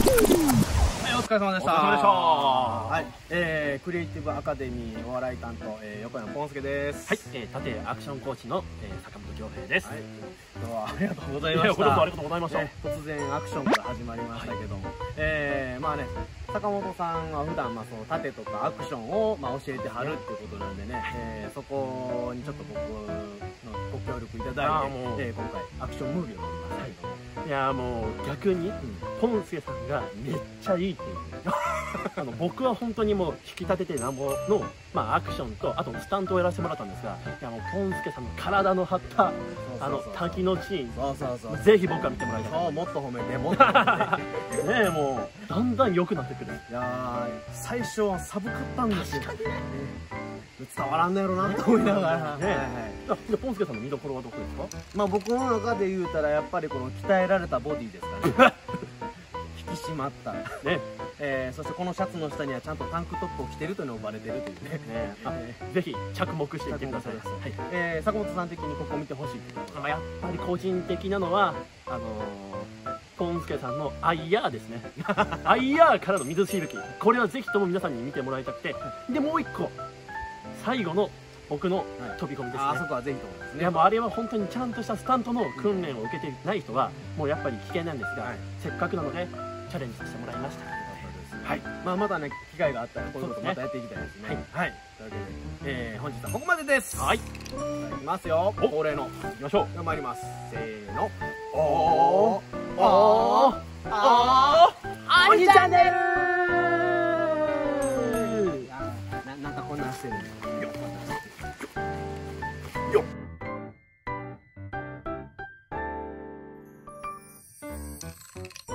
はい、お疲れ様でした。 お疲れ様でした。 はい、クリエイティブアカデミーお笑い担当、横山ポンスケです。 はい、盾アクションコーチの、坂本恭平です。 はい、今日はありがとうございました。 こちらこそありがとうございました。 突然アクションから始まりましたけども、まあね、坂本さんは普段その盾とかアクションを教えてはるっていうことなんでね、そこにちょっと僕のご協力いただいて、今回アクションムービーを撮りましたけども、 いやもう逆に、ポンスケさんがめっちゃいいっていう僕は本当にもう引き立ててなんぼの、アクションとあとスタントをやらせてもらったんですが、いやもうポンスケさんの体の張った滝のシーン、ぜひ僕は見てもらいたい。 そう、もっと褒めて、もっと褒めてねえ、もうだんだん良くなってくる。 いやー、最初は寒かったんですよ。伝わらんのやろなと思いながらね。 でポンスケさんの見どころはどこですか？ 僕の中で言うたらやっぱりこの鍛えられたボディですかね。引き締まったね、そしてこのシャツの下にはちゃんとタンクトップを着てるというのをバレてるというね。 ぜひ着目していってください。 坂本さん的にここを見てほしい。 やっぱり個人的なのはポンスケさんのアイヤーですね。アイヤーからの水しぶき、これはぜひとも皆さんに見てもらいたくて、でもう一個最後の僕の飛び込みですね。 あそこはぜひともですね。 いやもうあれは本当にちゃんとしたスタントの訓練を受けてない人はもうやっぱり危険なんですが、せっかくなのでチャレンジさせてもらいました。 はい、またね機会があったらこういうことまたやっていきたいですね。はい、というわけで本日はここまでです。はい、いきますよ。恒例のいきましょう。では参ります。せーの。 アニチャンネル。 なんかこんなんしてるね。よっ。